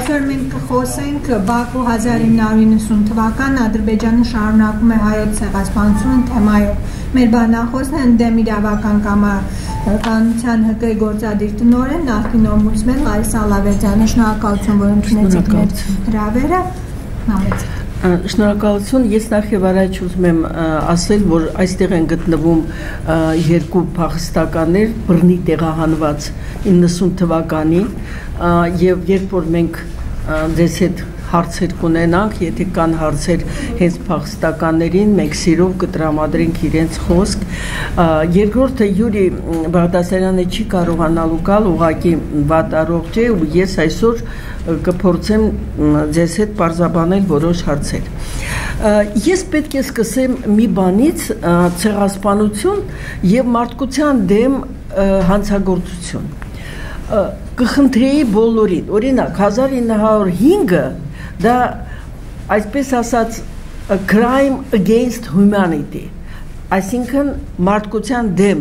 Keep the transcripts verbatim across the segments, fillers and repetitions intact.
Այսօր մենք կխոսենք Բաքու հազար ինը հարյուր իննսուն թվական Ադրբեջանը շարունակում է հայոց ցեղասպանությունը թեմայով։ Մեր բանախոսն է ընդդեմ իրավական կամավորության ՀԿ գործադիր տնօրեն նախկին օմբուդսմեն Լարիսա Ալավերդյանը։ Շնորհակալություն, որ ընդունեցիք մեր հրավերը։ Համեցեք։ Շնորհակալություն, ես նախ եւ առաջ ուզում եմ ասել, որ այստեղ են գտնվում երկու փախստականներ, բռնի տեղահանված իննսուն թվականի եւ երբ որ մենք դες հետ հարցեր կունենանք, եթե կան հարցեր հենց փախստականներին, մենք սիրով կտրամադրենք իրենց խոսք։ Երկրորդը Յուրի Բաղդասարյանը չի կարողանալու գալ, ուղղակի վատ առողջ է ու ես այսօր կփորձեմ ձեզ հետ պարզաբանել որոշ հարցեր։ Ես պետք է սկսեմ մի բանից, ցեղասպանություն եւ մարդկության դեմ հանցագործություն։ Կխնդրեի բոլորին, օրինակ հազար ինը հարյուր հինգը դա այսպես ասած crime against humanity, այսինքն մարդկության դեմ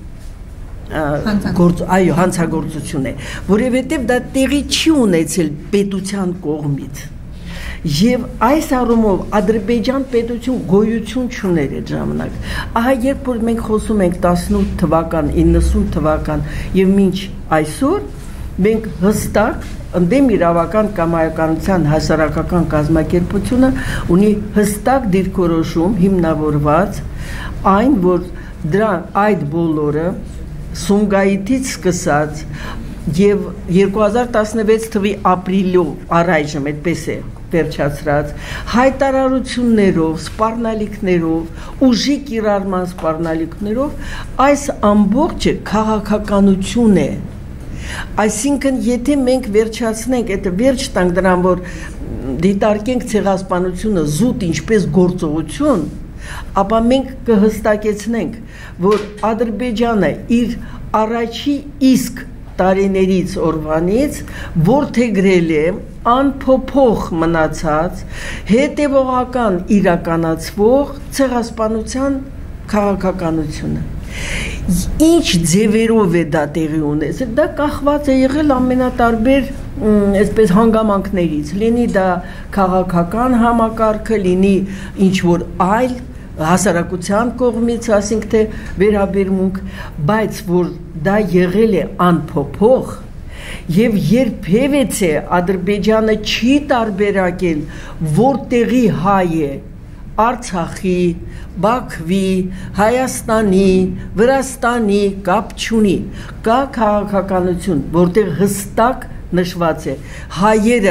գործ, այո, հանցագործություն է, որովհետև դա տեղի չի ունեցել պետության կողմից։ Եվ այս առումով Ադրբեջան պետություն գոյություն չուներ այդ ժամանակ։ Ահա երբ որ մենք խոսում ենք տասնութ թվական, իննսուն թվական եւ մինչ այսօր, մենք հստակ ընդդեմ իրավական կամայականության հասարակական կազմակերպությունը ունի հստակ դիրքորոշում հիմնավորված այն, որ դրա այդ բոլորը Սումգայիթից սկսած եւ երկու հազար տասնվեց թվականի ապրիլով առայժմ այդպես է վերջացրած հայտարարություններով, սպառնալիքներով, ուժի կիրառման սպառնալիքներով այս ամբողջը քաղաքականություն է։ Այսինքն եթե մենք վերջացնենք, այդ վերջ տանք դրան, որ դիտարկենք ցեղասպանությունը զուտ ինչպես գործողություն, ապա մենք կհստակեցնենք, որ Ադրբեջանը իր առաջի իսկ տարիներից օրվանից որդեգրել է անփոփոխ մնացած հետևողական իրականացվող ցեղասպանության քաղաքականությունը։ Ինչ ձևերով է դա տեղի ունեցել, դա կախված է եղել ամենատարբեր այսպես հանգամանքներից, լինի դա քաղաքական համակարգը, լինի ինչ որ այլ հասարակության կողմից, ասենք թե վերաբերմունք, բայց որ դա եղել է անփոփոխ եւ երբևէ Ադրբեջանը չի տարբերակել որտեղի հայ է Արցախի, Բաքվի, Հայաստանի, Վրաստանի կապ չունի, կա քաղաքականություն, որտեղ հստակ նշված է հայերը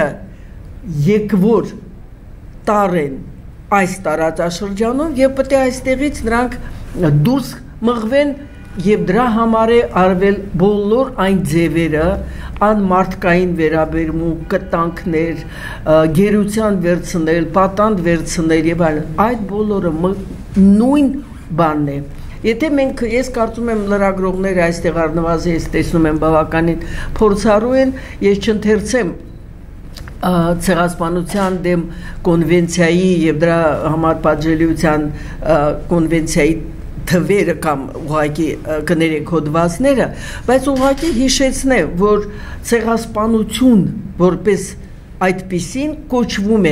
եկվոր տար են այս տարածաշրջանում եւ պետք է այստեղից նրանք դուրս մղվեն եւ դրա համար է արվել բոլոր այն ձևերը, անմարդկային վերաբերմունք, կտանքներ, գերության վերցնել, պատանդ վերցնել եւ այլն, այդ բոլորը նույն բանն է։ Եթե մենք, ես կարծում եմ լրագրողները այստեղ առնվազն ես տեսնում եմ բավականին փորձառու են, ես չընթերցեմ ցեղասպանության դեմ կոնվենցիայի եւ դրա համար պատժելիության կոնվենցիայի թվերը կամ ուղղակի կներեք հոդվածները, բայց ուղղակի հիշեցնեմ, որ ցեղասպանություն որպես այդպիսին կոչվում է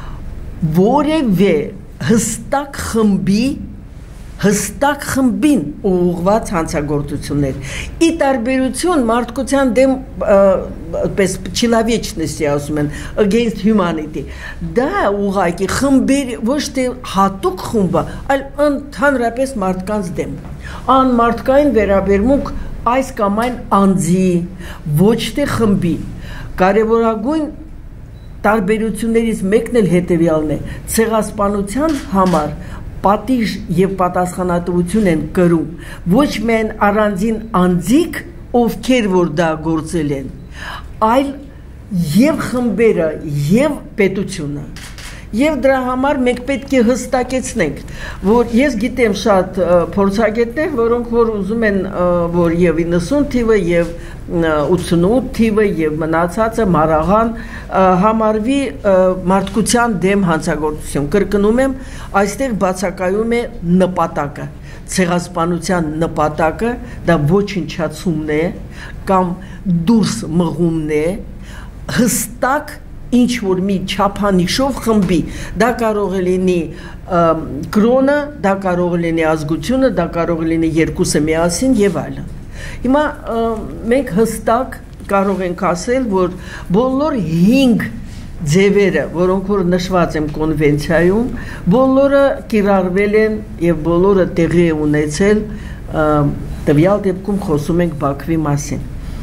որևէ հստակ խմբի հստակ խմբին ուղղված հանցագործություններ։ Ի տարբերություն մարդկության դեմ պես չիլավեչնեսի ասում են against humanity։ Դա ուղղակի խմբեր ոչ թե հատուկ խումբը, այլ ընդհանրապես մարդկանց դեմ։ Անմարդկային վերաբերմունք այս կամ այն անձի, ոչ թե խմբի։ Կարևորագույն տարբերություններից մեկն էլ հետևյալն է՝ ցեղասպանության համար պատիժ եւ պատասխանատվություն են կրում ոչ միայն առանձին անձիկ, ովքեր որ դա գործել են, այլ եւ խմբերը եւ պետությունը։ Եվ դրա համար մենք պետք է հստակեցնենք, որ ես գիտեմ շատ փորձագետներ, որոնք որ ուզում են, որ եւ իննսուն թիվը եւ ութսունութ թիվը եւ մնացածը մարաղան համարվի մարդկության դեմ հանցագործություն։ Կրկնում եմ, այստեղ բացակայում է նպատակը, ցեղասպանության նպատակը, դա ոչնչացումն է կամ դուրս մղումն է, հստակ ինչ որ մի չափանիշով խմբի, դա կարող է լինի կրոնը, դա կարող է լինի ազգությունը, դա կարող է լինի երկուսը միասին եւ այլն։ Հիմա մենք հստակ կարող ենք ասել, որ բոլոր հինգ ձևերը, որոնք որ նշված են կոնվենցիայում, բոլորը կիրառվել են եւ բոլորը տեղի է ունեցել տվյալ դեպքում խոսում ենք Բաքվի մասին։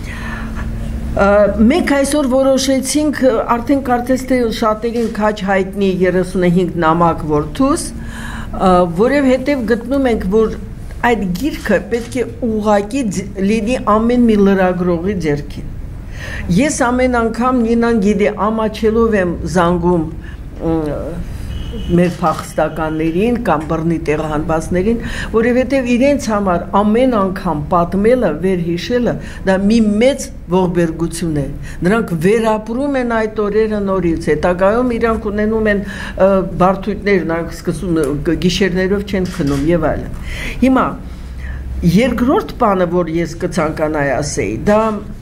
Մենք այսօր որոշեցինք արդեն կարծես թե շատերին քաչ հայտնի երեսունհինգ նամակ որդուս, որովհետև գտնում ենք, որ այդ գիրքը պետք է ուղղակի լինի ամեն մի լրագրողի ձեռքին։ Ես ամեն անգամ Նինան գիտի ամաչելով եմ զանգում մեր փախստականներին կամ բռնի տեղահանվածներին, որովհետև իրենց համար ամեն անգամ պատմելը, վերհիշելը դա մի մեծ ողբերգություն է։ Նրանք վերապրում են այդ օրերը նորից, հետագայում իրանք ունենում են բարդույթներ, նրանք սկսում գիշերներով չեն քնում եւ այլն։ Հիմա երկրորդ բանը, որ ես կցանկանայի ասեի, դա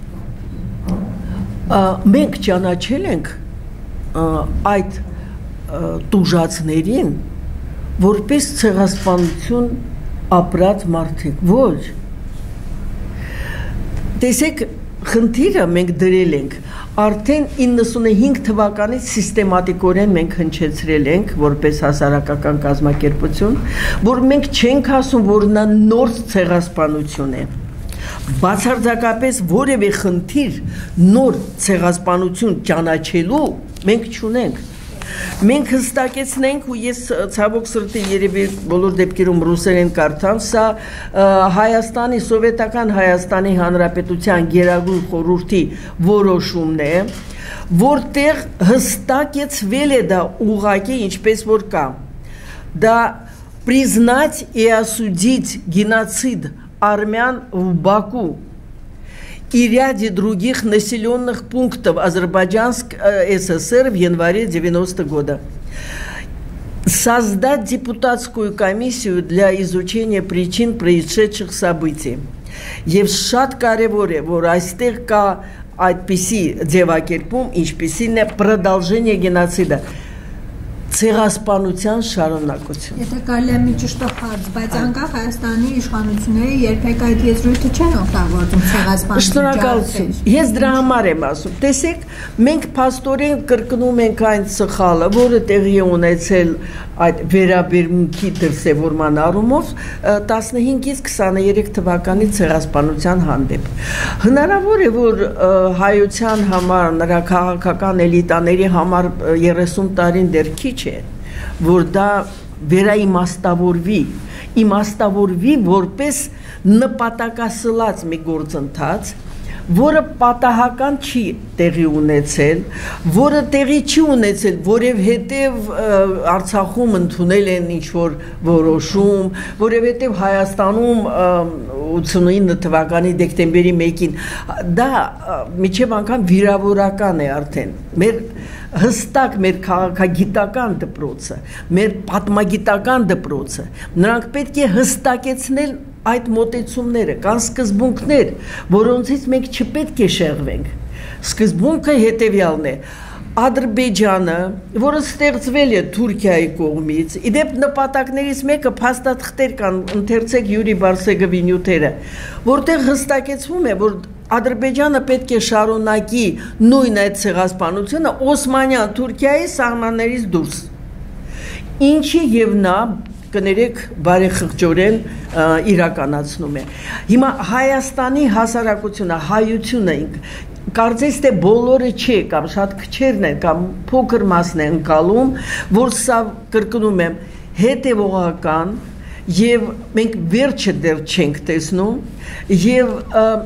մենք ճանաչել ենք այդ տուժածներին որպես ցեղասպանություն ապրած մարդիկ, ոչ։ Տեսեք, խնդիրը մենք դրել ենք, արդեն իննսունհինգ թվականից սիստեմատիկորեն մենք հնչեցրել ենք, որպես հասարակական կազմակերպություն, որ մենք չենք ասում, որ նա նոր ցեղասպանություն է։ Բացարձակապես որևէ խնդիր նոր ցեղասպանություն ճանաչելու մենք չունենք։ Մենք հստակեցնենք ու ես ցավոք սրտի երևի բոլոր դեպքերում ռուսերեն կարդամ, սա Հայաստանի սովետական Հայաստանի Հանրապետության Գերագույն խորհրդի որոշումն է, որտեղ հստակեցվել է դա ուղղակի ինչպես որ կա։ Դա признать и осудить геноцид армян в Баку и ряде других населенных пунктов Азербайджанской ССР в январе девяностого года. Создать депутатскую комиссию для изучения причин происшедших событий. Եվ շատ կարևոր է, որ այստեղ կա այդպիսի ձևակերպում, ինչպիսին է продолжение геноцида. Ցեղասպանության շարունակություն։ Եթե կարելի է մի ճշտով հարց, բայց անկախ Հայաստանի իշխանությունները երբեք այդ եզրույթը չեն օգտագործում ցեղասպանության։ Շնորհակալություն։ Ես դրա համար եմ ասում։ Տեսեք, մենք փաստորեն կրկնում ենք այն սխալը, որը տեղի է ունեցել այդ վերաբերմունքի դրսևորման առումով տասնհինգից քսաներեք թվականի ցեղասպանության հանդեպ։ Հնարավոր է, որ հայության համար, նրա քաղաքական էլիտաների համար երեսուն տարին դեռ քիչ է, որ դա վերաիմաստավորվի, իմաստավորվի որպես նպատակասլաց մի գործընթաց, որը պատահական չի տեղի ունեցել, որը տեղի չի ունեցել, որովհետև Արցախում ընդունել են ինչ-որ որոշում, որովհետև Հայաստանում ութսունինը թվականի դեկտեմբերի մեկին, դա միջև անգամ վիրավորական է արդեն, մեր հստակ մեր քաղաքագիտական դպրոցը, մեր պատմագիտական դպրոցը, նրանք պետք է հստակեցնել այդ մոտեցումները, կան սկզբունքներ, որոնցից մենք չպետք է շեղվենք։ Սկզբունքը հետևյալն է. Ադրբեջանը, որը ստեղծվել է Թուրքիայի կողմից, իդեպ նպատակներից մեկը փաստաթղթեր կան, ընթերցեք Յուրի Բարսեգովի նյութերը, որտեղ հստակեցվում է, որ Ադրբեջանը պետք է շարունակի նույն այդ ցեղասպանությունը Օսմանյան Թուրքիայի սահմաններից դուրս։ Ինչի եւ նա կներեք բարեխղճորեն իրականացնում է։ Հիմա Հայաստանի հասարակությունը, հայությունը կարծես թե բոլորը չէ, կամ շատ քչերն են, կամ փոքր մասն է ընկալում, որ սա կրկնում եմ, հետևողական եւ մենք վերջը դեռ չենք տեսնում եւ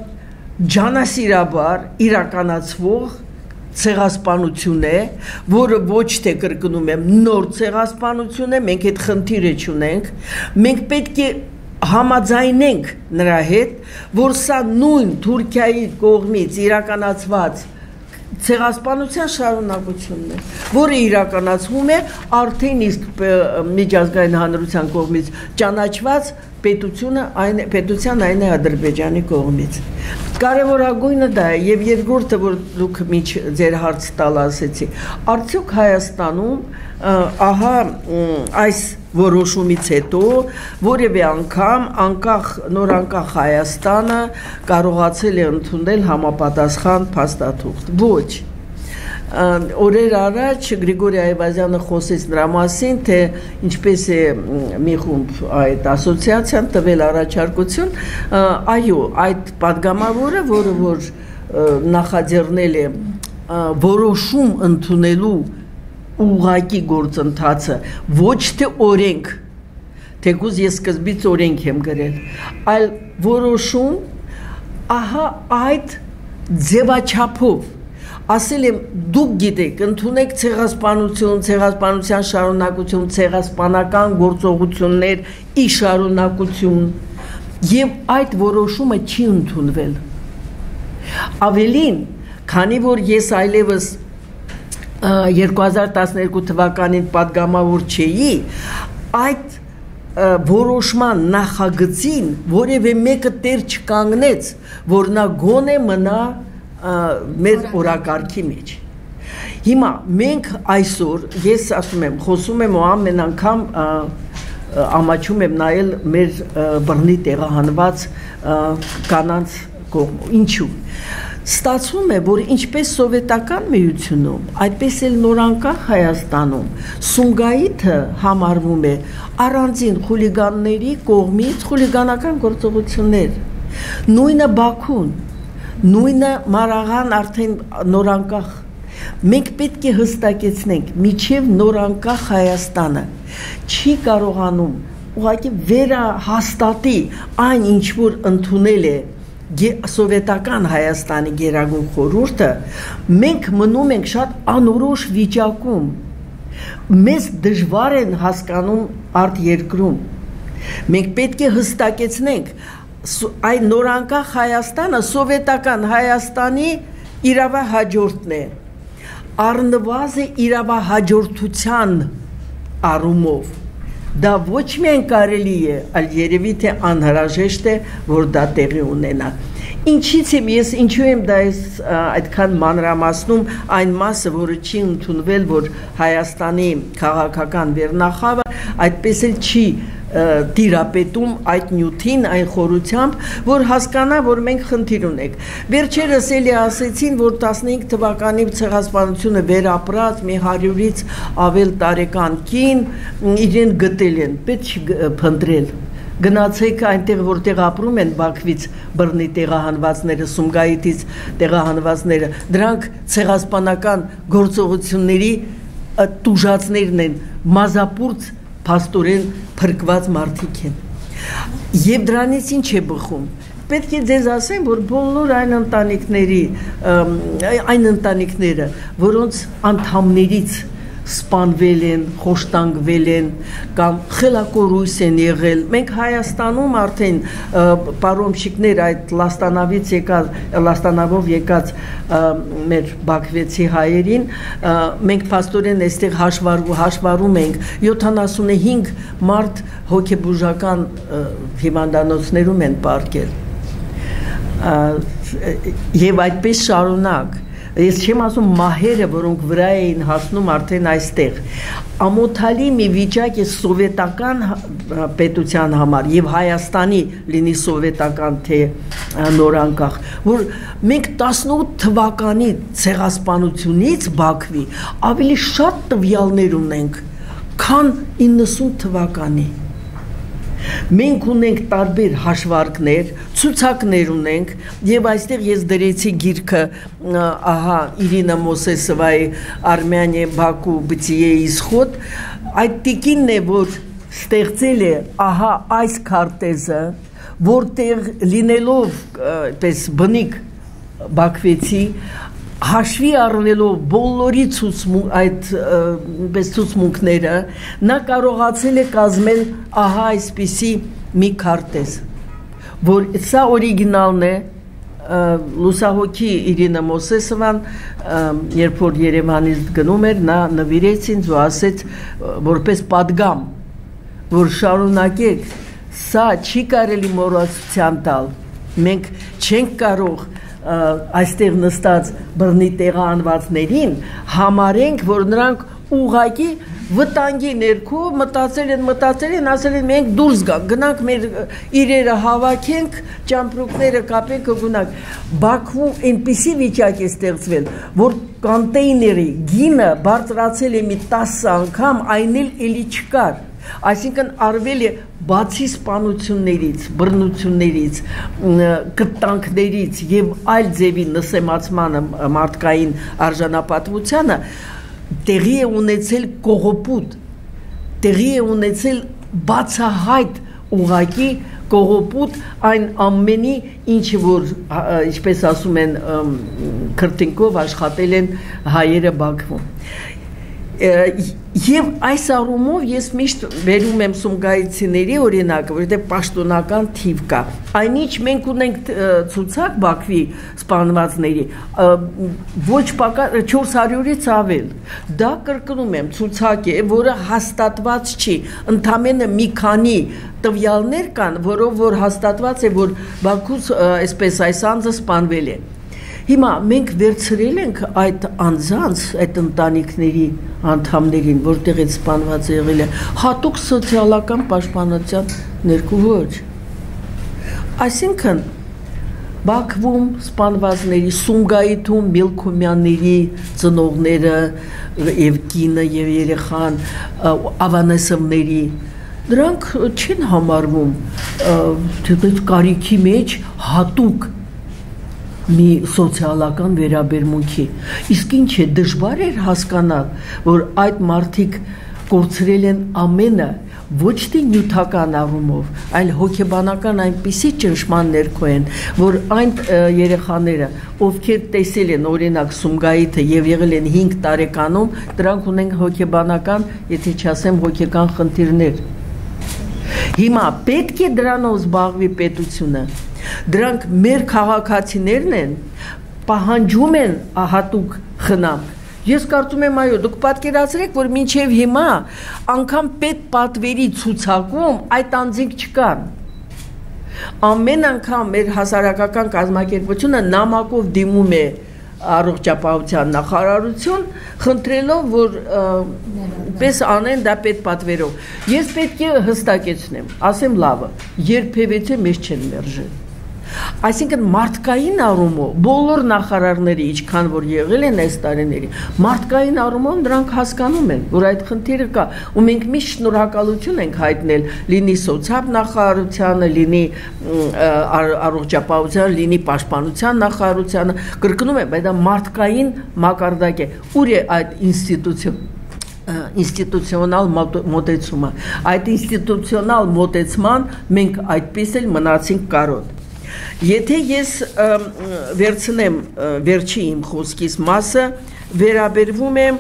ջանասիրաբար իրականացվող ցեղասպանություն է, որը ոչ թե կրկնում եմ նոր ցեղասպանություն է, մենք այդ խնդիրը չունենք, մենք պետք է համաձայնենք նրա հետ, որ սա նույն Թուրքիայի կողմից իրականացված ցեղասպանության շարունակությունն է, որը իրականացվում է արդեն իսկ միջազգային հանրության կողմից ճանաչված պետությունը այն պետության այն է Ադրբեջանի կողմից։ Կարևորագույնը դա է եւ երկրորդը, որ դուք միջ ձեր հարցը տալ ասեցի, արդյոք Հայաստանում ահա այս որոշումից հետո որևէ անգամ անկախ նորանկախ Հայաստանը կարողացել է ընդունել համապատասխան փաստաթուղթ։ Ոչ։ Օրեր առաջ Գրիգորի Այվազյանը խոսեց նրա մասին, թե ինչպես է մի խումբ այդ ասոցիացիան տվել առաջարկություն, այո, այդ падգամավորը, որը որ նախաձեռնել է որոշում ընդունելու ուղղակի գործընթացը, ոչ թե օրենք, թեկուզ ես սկզբից օրենք եմ գրել, այլ որոշում, ահա այդ ձևաչափով ասել եմ դուք գիտեք, ընդունեք ցեղասպանություն, ցեղասպանության շարունակություն, ցեղասպանական գործողություններ ի շարունակություն եւ այդ որոշումը չի ընդունվել։ Ավելին, քանի որ ես այլևս երկու հազար տասներկու թվականին падգամավոր չէի, այդ որոշման նախագծին որևէ մեկը տեր չկանգնեց, որ նա գոնե մնա մեր օրակարգի մեջ։ Հիմա մենք այսօր, ես ասում եմ, խոսում եմ ու ամեն անգամ ամաչում եմ նայել մեր բռնի տեղահանված կանանց կողմով։ Ինչու՞։ Ստացվում է, որ ինչպես սովետական միությունում, այդպես էլ նորանկախ Հայաստանում Սումգայիթը համարվում է առանձին խուլիգանների կողմից խուլիգանական գործողություններ։ Նույնը Բաքուն, նույնը Մարաղան արդեն նորանկախ։ Մենք պետք է հստակեցնենք, միջև նորանկախ Հայաստանը չի կարողանում ուղղակի վերահաստատի այն, ինչ որ ընդունել է սովետական Հայաստանի Գերագույն խորհուրդը, մենք մնում ենք շատ անորոշ վիճակում։ Մեզ դժվար են հասկանում արտերկրում։ Մենք պետք է հստակեցնենք այդ նորանկախ Հայաստանը սովետական Հայաստանի իրավահաջորդն է, առնվազն իրավահաջորդության առումով, դա ոչ միայն կարելի է, այլ երևի թե անհրաժեշտ է, որ դա տեղի ունենա։ Ինչից եմ ես, ինչու եմ դա ես այդքան մանրամասնում այն մասը, որը չի ընդունվել, որ Հայաստանի քաղաքական վերնախավը այդպես էլ չի տիրապետում այդ նյութին, այն խորությամբ, որ հասկանա, որ մենք խնդիր ունենք։ Վերջերս էլի ասեցին, որ տասնհինգ թվականի ցեղասպանությունը վերապրած մի հարյուրից ավել տարեկան կին իրեն գտել են, պետք չի փնտրել։ Գնացեք այնտեղ, որտեղ ապրում են Բաքվից բռնի տեղահանվածները, Սումգայիթից տեղահանվածները, դրանք ցեղասպանական գործողությունների տուժածներն են, մազապուրց փաստորեն փրկված մարդիկ են։ Եվ դրանից ինչ է բխում։ Պետք է ձեզ ասեմ, որ բոլոր այն ընտանիքների, այն ընտանիքները, որոնց անդամներից սպանվել են, խոշտանգվել են կամ խելակորույս են եղել։ Մենք Հայաստանում արդեն պարոմշիկներ այդ լաստանավից եկած, լաստանավով եկած մեր բաքվեցի հայերին, մենք փաստորեն այստեղ հաշվարու հաշվարում ենք յոթանասունհինգ մարդ հոգեբուժական հիվանդանոցներում են պարկել։ Եվ այդպես շարունակ։ Ես չեմ ասում մահերը, որոնք վրա էին հասնում արդեն այստեղ։ Ամոթալի մի վիճակ է սովետական պետության համար եւ Հայաստանի լինի սովետական թե նորանկախ, որ մենք տասնութ թվականի ցեղասպանությունից Բաքվի ավելի շատ տվյալներ ունենք, քան իննսուն թվականի։ Մենք ունենք տարբեր հաշվարկներ, ցուցակներ ունենք եւ այստեղ ես դրեցի գիրքը ահա Իրինա Մոսեսովայի Արմենիա Բաքու բծիե իսխոտ, այդ տիկինն է, որ ստեղծել է ահա այս քարտեզը, որտեղ լինելով պես բնիկ բաքվեցի հաշվի առնելով բոլորի այդ ցուցմունքները, նա կարողացել է կազմել ահա այսպիսի մի քարտեզ, որ սա օրիգինալն է, լուսահոգի Իրինա Մոսեսովան, երբ որ Երևանից գնում էր, նա նվիրեց ինձ ու ասեց որպես պատգամ, որ շարունակեք սա չի կարելի մոռացության տալ։ Մենք չենք կարող այստեղ նստած բռնի տեղահանվածներին համարենք, որ նրանք ուղղակի վտանգի ներքո մտածել են, մտածել են, ասել են մենք դուրս գանք, գնանք մեր իրերը հավաքենք, ճամպրուկները կապենք ու գնանք։ Բաքվում այնպիսի վիճակ է ստեղծվել, որ կոնտեյների գինը բարձրացել է մի տասը անգամ, այն էլ էլի չկար։ Այսինքն արվել է բացի սպանություններից, բռնություններից, կտանքներից եւ այլ ձևի նսեմացմանը մարդկային արժանապատվությանը տեղի է ունեցել կողոպուտ, տեղի է ունեցել բացահայտ ուղղակի կողոպուտ այն ամենի, ինչը որ, ինչպես ասում են, քրտինքով աշխատել են հայերը Բաքվում։ Եվ այս առումով ես միշտ վերում եմ սումգայիցիների օրինակը, որովհետև պաշտոնական թիվ կա։ Այնինչ մենք ունենք ցուցակ Բաքվի սպանվածների, ոչ պակաս չորս հարյուրից ավել։ Դա կրկնում եմ, ցուցակ է, որը հաստատված չի, ընդամենը մի քանի տվյալներ կան, որով որ հաստատված է, որ Բաքուց այսպես այս անձը սպանվել է։ Հիմա մենք վերցրել ենք այդ անձանց, այդ ընտանիքների անդամներին, որտեղ այդ սպանված եղել է, հատուկ սոցիալական պաշտպանության ներքո ոչ։ Այսինքն Բաքվում սպանվածների, Սումգայիթում Մելքոմյանների ծնողները եւ կինը եւ երեխան, Ավանեսովների, դրանք չեն համարվում դեպի կարիքի մեջ հատուկ մի սոցիալական վերաբերմունքի, իսկ ինչ է դժվար էր հասկանալ, որ այդ մարդիկ կորցրել են ամենը, ոչ թե նյութական առումով, այլ հոգեբանական այնպիսի ճնշման ներքո են, որ այն երեխաները, ովքեր տեսել են օրինակ Սումգայիթը եւ եղել են հինգ տարեկանում, դրանք ունեն հոգեբանական, եթե չասեմ հոգեկան խնդիրներ։ Հիմա պետք է դրանով զբաղվի պետությունը։ Դրանք մեր քաղաքացիներն են, պահանջում են հատուկ խնամք։ Ես կարծում եմ, այո, դուք պատկերացրեք, որ մինչև հիմա անգամ պետպատվերի ցուցակում այդ անձինք չկան։ Ամեն անգամ մեր հասարակական կազմակերպությունը նամակով դիմում է առողջապահության նախարարություն, խնդրելով, որ պես անեն դա պետպատվերով։ Ես պետք է հստակեցնեմ, ասեմ լավը, երբևէ մեզ չեն մերժել։ Այսինքն մարդկային առումով բոլոր նախարարները, ինչքան որ եղել են այս տարիների, մարդկային առումով նրանք հասկանում են, որ այդ խնդիրը կա, ու մենք միշտ շնորհակալություն ենք հայտնել լինի սոցիալ նախարարությանը, լինի առողջապահության, լինի պաշտպանության նախարարությանը, կրկնում եմ, բայց դա մարդկային մակարդակ է, ուր է այդ ինստիտուցիոն ինստիտուցիոնալ մոտեցումը, այդ ինստիտուցիոնալ մոտեցման մենք այդպես էլ մնացինք կարոտ։ Եթե ես վերցնեմ վերջի իմ խոսքիս մասը, վերաբերվում եմ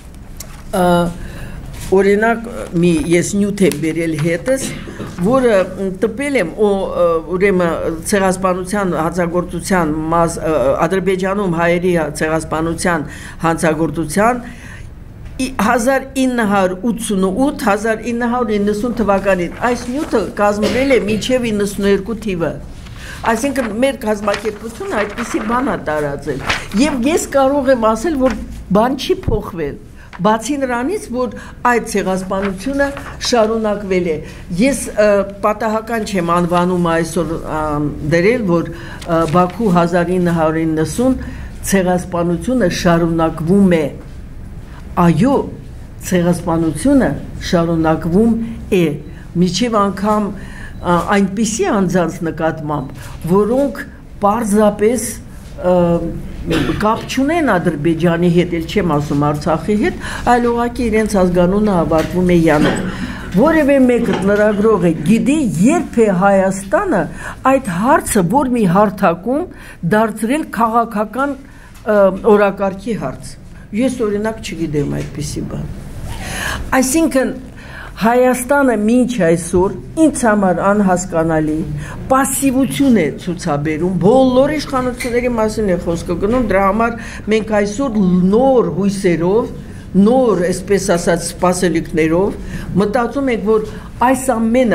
օրինակ մի ես նյութ եմ բերել հետս, որը տպել եմ ուրեմն ցեղասպանության հանցագործության Ադրբեջանում հայերի ցեղասպանության հանցագործության հազար ինը հարյուր ութսունութ հազար ինը հարյուր իննսուն թվականին այս նյութը կազմվել է մինչև իննսունհինգ թիվը։ Այսինքն մեր կազմակերպությունը այդպիսի բան է տարածել։ Եվ ես կարող եմ ասել, որ բան չի փոխվել։ Բացի նրանից, որ այդ ցեղասպանությունը շարունակվել է։ Ես պատահական չեմ անվանում այսօր դրել, որ Բաքու հազար ինը հարյուր իննսուն ցեղասպանությունը շարունակվում է։ Այո, ցեղասպանությունը շարունակվում է։ Միջև անգամ այնպիսի անձանց նկատմամբ, որոնք պարզապես կապ չունեն Ադրբեջանի հետ, էլ չեմ ասում Արցախի հետ, այլ ուղղակի իրենց ազգանունը ավարտվում է յանով։ Որևէ մեկը լրագրողը գիտի, երբ է Հայաստանը այդ հարցը, որ մի հարթակում դարձրել քաղաքական օրակարգի հարց։ Ես օրինակ չգիտեմ այդպիսի բան։ Այսինքն Հայաստանը մինչ այսօր ինձ համար անհասկանալի պասիվություն է ցուցաբերում, բոլոր իշխանությունների մասին է խոսքը գնում, դրա համար մենք այսօր նոր հույսերով, նոր, այսպես ասած, սպասելիքներով մտածում ենք, որ այս ամենը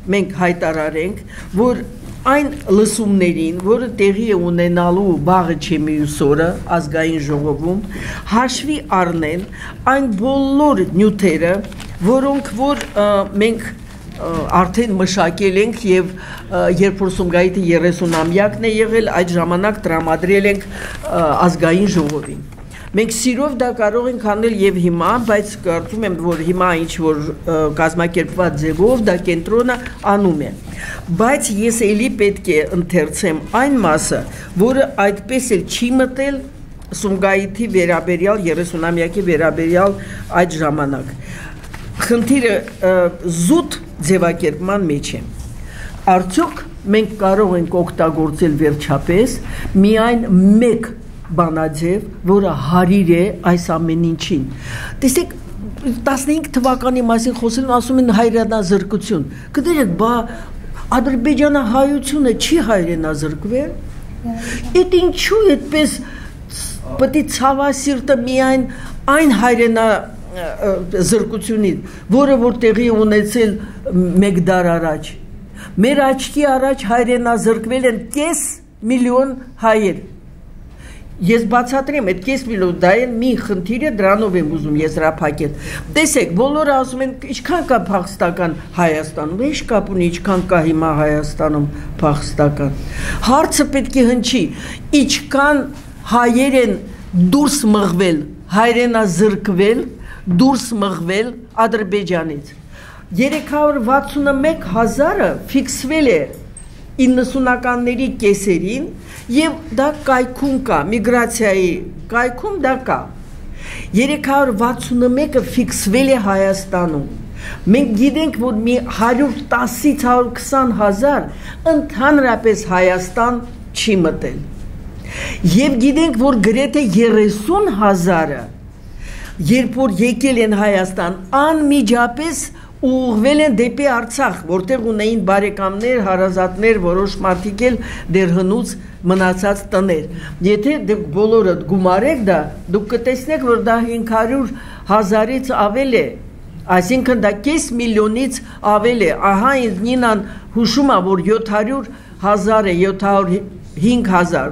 մենք հայտարարենք, որ այն լսումներին, որը տեղի է ունենալու վաղը չէ մյուս օրը ազգային ժողովում, հաշվի առնեն այն բոլոր նյութերը, որոնք որ մենք արդեն մշակել ենք եւ երբ որ Սումգայիթը երեսունամյակն է եղել, այդ ժամանակ տրամադրել ենք ազգային ժողովին։ Մենք սիրով դա կարող ենք անել եւ հիմա, բայց կարծում եմ, որ հիմա ինչ որ կազմակերպված ձևով դա կենտրոնը անում է։ Բայց ես էլի պետք է ընթերցեմ այն մասը, որը այդպես էլ չի մտել Սումգայիթի վերաբերյալ երեսունամյակի վերաբերյալ այդ ժամանակ։ Խնդիրը զուտ ձևակերպման մեջ է։ Արդյոք մենք կարող ենք օգտագործել վերջապես միայն մեկ բանաձև, որը հարիր է այս ամեն ինչին։ Տեսեք, տասնհինգ թվականի մասին խոսելուն ասում են հայրենազրկություն։ Գիտեք, բա Ադրբեջանը հայությունը չի հայրենազրկվել։ Այդ ինչու այդպես պետք է ցավասիրտը միայն այն հայրենա զրկությունից, որը որ տեղի ունեցել մեկ դար առաջ։ Մեր աչքի առաջ հայրենազրկվել են կես միլիոն հայեր։ Ես բացատրեմ, այդ կես միլիոն դա են մի խնդիրը, դրանով եմ ուզում եզրափակել։ Տեսեք, բոլորը ասում են, ինչքան կա փախստական Հայաստանում, ինչ կապ ունի, ինչքան կա հիմա Հայաստանում փախստական։ Հարցը պետք է հնչի, ինչքան հայեր են դուրս մղվել, հայրենազրկվել, դուրս մղվել Ադրբեջանից։ երեք հարյուր վաթսունմեկ հազարը ֆիքսվել է իննսունականների կեսերին եւ դա կայքում կա, միգրացիայի կայքում դա կա։ երեք հարյուր վաթսունմեկը ֆիքսվել է Հայաստանում։ Մենք գիտենք, որ մի հարյուր տասից հարյուր քսան հազար ընդհանրապես Հայաստան չի մտել։ Եվ գիտենք, որ գրեթե երեսուն հազարը, երբ որ եկել են Հայաստան, անմիջապես ուղղվել են դեպի Արցախ, որտեղ ունեին բարեկամներ, հարազատներ, որոշ մարդիկ էլ դեռ հնուց մնացած տներ։ Եթե դուք բոլորը գումարեք դա, դուք կտեսնեք, որ դա հինգ հարյուր հազարից ավել է, այսինքն դա կես միլիոնից ավել է։ Ահա ինձ Նինան հուշում է, որ յոթ հարյուր հազար է, յոթ հարյուր հինգ հազար,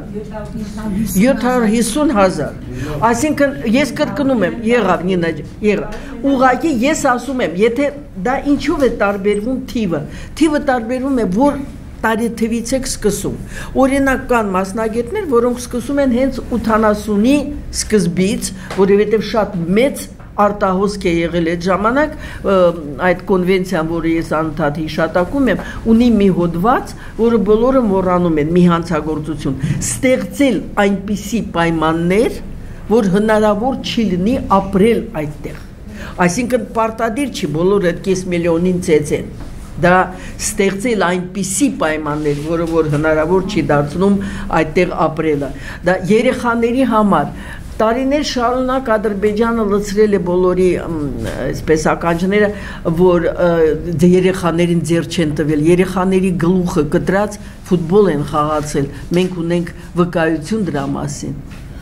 յոթ հարյուր հիսուն հազար, այսինքն ես կրկնում եմ, եղավ Նինա, եղավ, ուղղակի ես ասում եմ, եթե դա ինչով է տարբերվում թիվը, թիվը տարբերվում է, որ տարի թվից եք սկսում, օրինակ կան մասնագետներ, որոնք սկսում են հենց ութանասունի սկզբից, որովհետև շատ մեծ արտահոսք է եղել այդ ժամանակ, այդ կոնվենցիան, որը ես անընդհատ հիշատակում եմ, ունի մի հոդված, որը բոլորը մոռանում են, մի հանցագործություն, ստեղծել այնպիսի պայմաններ, որ հնարավոր չի լինի ապրել այդտեղ։ Այսինքն պարտադիր չի բոլորը այդ կես միլիոնին ծեծեն։ Դա ստեղծել այնպիսի պայմաններ, որը որ հնարավոր չի դարձնում այդտեղ ապրելը։ Դա երեխաների համար տարիներ շարունակ Ադրբեջանը լցրել է բոլորի այսպես ականջները, որ երեխաներին ձեռ չեն տվել, երեխաների գլուխը կտրած ֆուտբոլ են խաղացել, մենք ունենք վկայություն դրա մասին։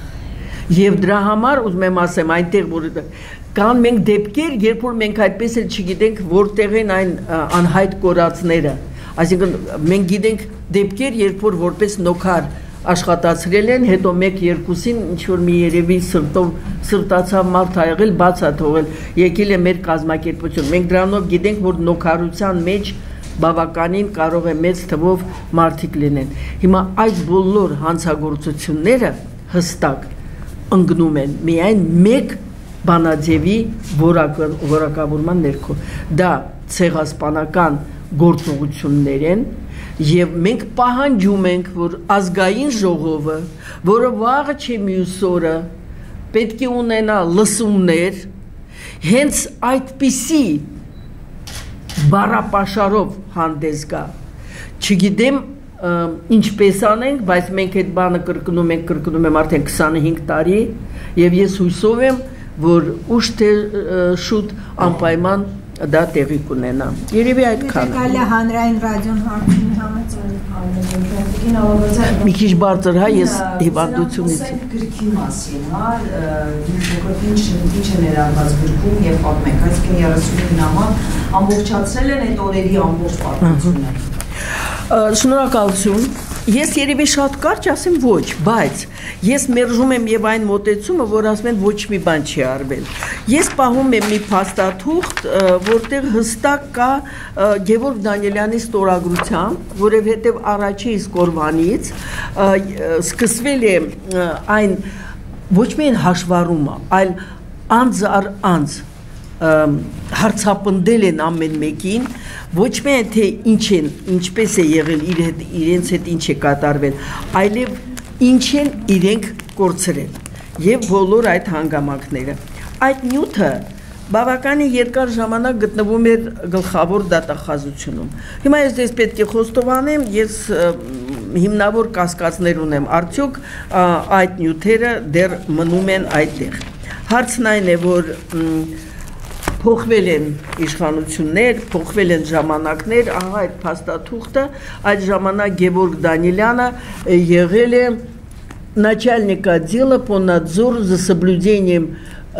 Եվ դրա համար ուզում եմ ասեմ, այնտեղ որ կան մենք դեպքեր, երբ որ մենք այդպես էլ չգիտենք, որտեղ են այն անհայտ կորածները։ Այսինքն մենք գիտենք դեպքեր, երբ որ որպես նոքար աշխատացրել են, հետո մեկ երկուսին ինչ-որ մի երևի սրտով սրտացավ մարդ ա եղել, բաց ա թողել, եկել է մեր կազմակերպություն։ Մենք դրանով գիտենք, որ նոքարության մեջ բավականին կարող է մեծ թվով մարդիկ լինեն։ Հիմա այդ բոլոր հանցագործությունները հստակ ընկնում են միայն մեկ բանաձևի որակավորման ներքո։ Դա ցեղասպանական գործողություններ են, եւ մենք պահանջում ենք, որ ազգային ժողովը, որը վաղը չէ մյուս օրը, պետք է ունենա լսումներ, հենց այդպիսի բառապաշարով հանդես գա։ Չգիտեմ ինչպես անենք, բայց մենք այդ բանը կրկնում ենք, կրկնում եմ արդեն քսանհինգ տարի, եւ ես հույսով եմ, որ ուշ թե շուտ անպայման դա տեղի կունենա։ Երևի այդքանը։ Կարելի է հանրային ռադիոն հարցնի համաձայն։ Մի քիչ բարձր, հա, ես հիվանդությունից։ Գրքի մասին, հա, ինչ ինչ է ներառված գրքում եւ պատմեք, այսինքն երեսունինը նամակ ամբողջացրել են այդ օրերի ամբողջ պատմությունը։ Շնորհակալություն։ Ես երևի շատ կարճ ասեմ ոչ, բայց ես մերժում եմ եւ այն մոտեցումը, որ ասում են ոչ մի բան չի արվել։ Ես պահում եմ մի փաստաթուղթ, որտեղ հստակ կա Գևորգ Դանիելյանի ստորագրությամբ, որովհետեւ առաջի իսկ օրվանից սկսվել է այն ոչ միայն հաշվառումը, այլ անձ առ անձ հարցապնդել են ամեն մեկին, ոչ միայն թե ինչ են, ինչպես է եղել իր հետ, իրենց հետ ինչ է կատարվել, այլև ինչ են իրենք կորցրել եւ բոլոր այդ հանգամանքները։ Այդ նյութը բավականին երկար ժամանակ գտնվում էր գլխավոր դատախազությունում։ Հիմա ես դες պետք է խոստովանեմ, ես հիմնավոր կասկածներ ունեմ, արդյոք այդ նյութերը դեռ մնում են այդտեղ։ Հարցն այն է, որ փոխվել են իշխանություններ, փոխվել են ժամանակներ, ահա այդ փաստաթուղթը, այդ ժամանակ Գևորգ Դանիելյանը եղել է начальник отдела по надзору за соблюдением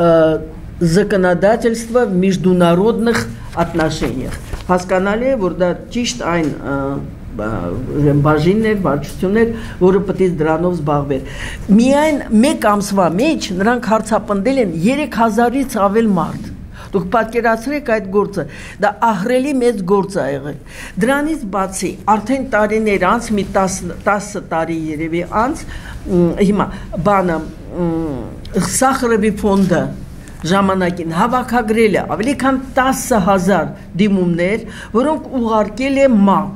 законодательства в международных отношениях։ Հասկանալի է, որ դա ճիշտ այն բաժիններ, վարչություններ, որը պետք է դրանով զբաղվեր։ Միայն մեկ ամսվա մեջ նրանք հարցապնդել են երեք հազարից ավել մարդ։ Դուք պատկերացրեք այդ գործը, դա ահռելի մեծ գործ է եղել։ Դրանից բացի արդեն տարիներ անց, մի տասը տարի երևի անց, հիմա բանը Սախարովի ֆոնդը ժամանակին հավաքագրել է ավելի քան տասը հազար դիմումներ, որոնք ուղարկել է ՄԱԿ։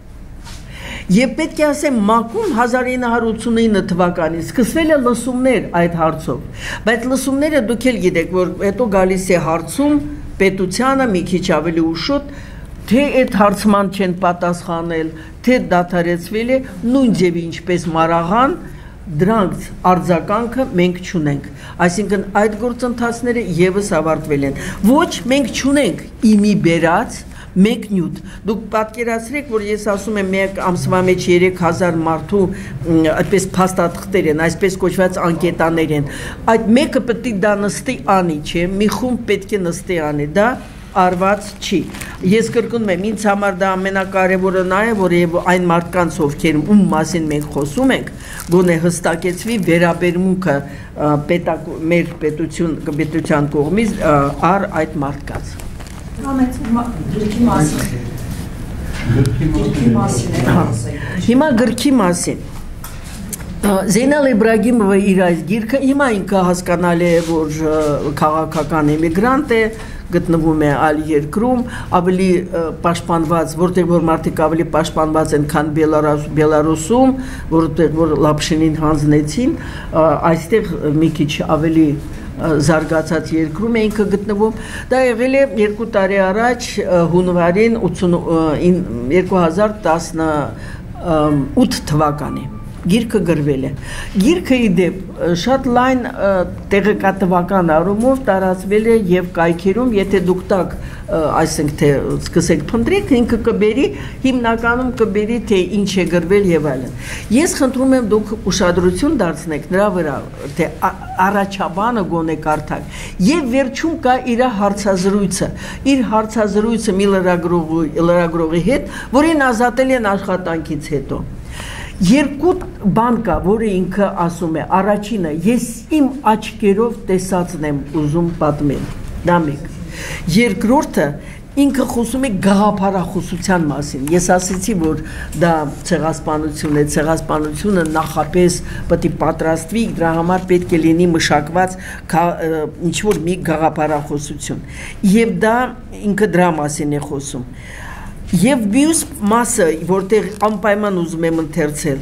Եվ պետք է ասեմ, ՄԱԿ-ում հազար ինը հարյուր ութսունինը թվականին սկսվել է լսումներ այդ հարցով, բայց լսումները դուք էլ գիտեք, որ հետո գալիս է հարցում պետությանը մի քիչ ավելի ուշոտ, թե այդ հարցման չեն պատասխանել, թե դադարեցվել է նույն ձևի ինչպես Մարաղան, դրանց արձագանքը մենք չունենք, այսինքն այդ գործընթացները եւս ավարտվել են։ Ոչ, մենք չունենք իմի բերած մեկ նյութ։ Դուք պատկերացրեք, որ ես ասում եմ մեկ ամսվա մեջ երեք հազար մարդու այդպես փաստաթղթեր են, այսպես կոչված անկետաներ են։ Այդ մեկը պետք է դա նստի անի, չէ՞, մի խումբ պետք է նստի անի, դա արված չի։ Ես կրկնում եմ, ինձ համար դա ամենակարևորը նա է, որ եւ այն մարդկանց, ովքեր ում մասին մենք խոսում ենք, գոնե հստակեցվի վերաբերմունքը պետակ մեր պետություն պետության կողմից առ այդ մարդկանց։ Գրքի մասին։ Գրքի մասին։ Հիմա գրքի մասին։ Զենալ Իբրագիմովը իր այս գիրքը, հիմա ինքը հասկանալի է, որ քաղաքական էմիգրանտ է, գտնվում է այլ երկրում, ավելի պաշտպանված, որտեղ որ մարդիկ ավելի պաշտպանված են, քան Բելարուսում, որտեղ որ Լապշինին հանձնեցին, այստեղ մի քիչ ավելի զարգացած երկրում է ինքը գտնվում։ Դա եղել է երկու տարի առաջ հունվարին երկու հազար տասնութ թվականի։ Գիրքը գրվել է։ Գիրքը ի դեպ շատ լայն տեղեկատվական առումով տարածվել է եւ կայքերում, եթե դուք տակ, այսինքն թե սկսեք փնտրեք, ինքը կբերի, հիմնականում կբերի թե ինչ է գրվել եւ այլն։ Ես խնդրում եմ դուք ուշադրություն դարձնեք նրա վրա, թե առաջաբանը գոնե կարդաք։ Եվ վերջում կա իր հարցազրույցը, իր հարցազրույցը մի լրագրողի լրագրողի հետ, որին ազատել են աշխատանքից հետո։ Երկու բան կա, որը ինքը ասում է, առաջինը, ես իմ աչքերով տեսածն եմ ուզում պատմել, դա մեկ։ Երկրորդը, ինքը խոսում է գաղափարախոսության մասին։ Ես ասեցի, որ դա ցեղասպանություն է, ցեղասպանությունը նախապես պետք է պատրաստվի, դրա համար պետք է լինի մշակված ինչ-որ մի գաղափարախոսություն։ Եվ դա ինքը դրա մասին է խոսում։ Եվ մյուս մասը, որտեղ անպայման ուզում եմ ընթերցել,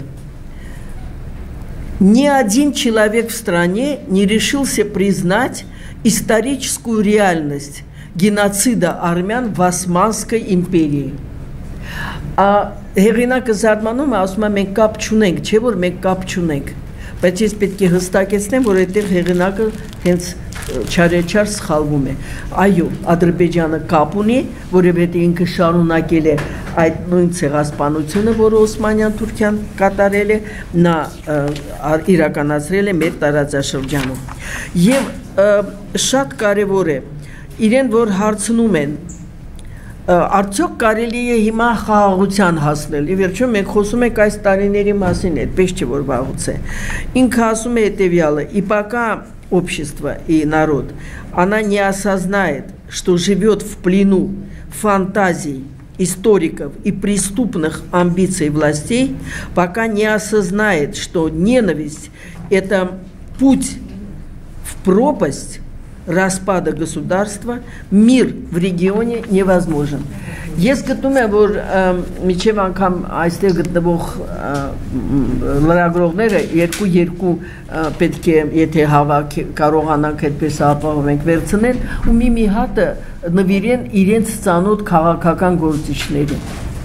ни один человек в стране не решился признать историческую реальность геноцида армян в Османской империи. А հեղինակը զարմանում է, ասում է մենք կապ չունենք, չէ՞ որ մենք կապ չունենք։ բայց ես պետք է հստակեցնեմ, որ այդտեղ հեղինակը հենց չարեչար սխալվում է։ Այո, Ադրբեջանը կապ ունի, որովհետև ինքը շարունակել է այդ նույն ցեղասպանությունը, որը Օսմանյան Թուրքիան կատարել է, նա իրականացրել է մեր տարածաշրջանում։ Եվ շատ կարևոր է իրեն, որ հարցնում են, արդյոք կարելի է հիմա խաղաղության հասնել։ Ի վերջո մենք խոսում ենք այս տարիների մասին, այդպես չէ որ վաղուց է։ Ինքը ասում է հետևյալը. «И пока общество и народ, она не осознает, что живет в плену фантазий историков и преступных амбиций властей, пока не осознает, что ненависть – это путь в пропасть распада государства, мир в регионе невозможен». Ես գտնում եմ, որ միջև անգամ այստեղ գտնվող լրագրողները երկու-երկու պետք է, եթե հավաք կարողանանք այդպես ապահովենք վերցնել, ու մի-մի հատը նվիրեն իրենց ծանոթ քաղաքական գործիչներին։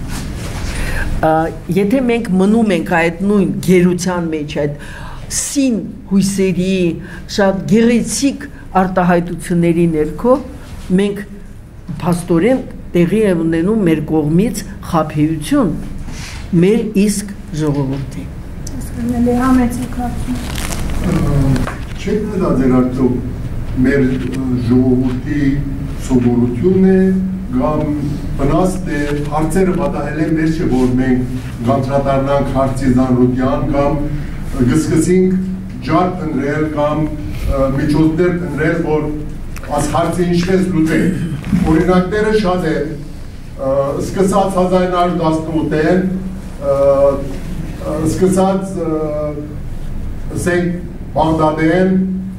Եթե մենք մնում ենք այդ նույն գերության մեջ, այդ սին հույսերի, շատ գեղեցիկ արտահայտությունների ներքո, մենք փաստորեն տեղի է ունենում մեր կողմից խաբեություն մեր իսկ ժողովրդի։ Չեք մտածել արդյոք մեր ժողովրդի սովորություն է կամ վնաստ է, հարցերը պատահել են մեր չէ, որ մենք գանտրատարնանք հարցի զանրության կամ գսկսինք ջար փնրել կամ միջոցներ փնրել, որ այս հարցը ինչպես լուծենք։ Օրինակները շատ են, սկսած հազար ինը հարյուր տասնութ-ին, սկսած ասենք Բաղդադեն,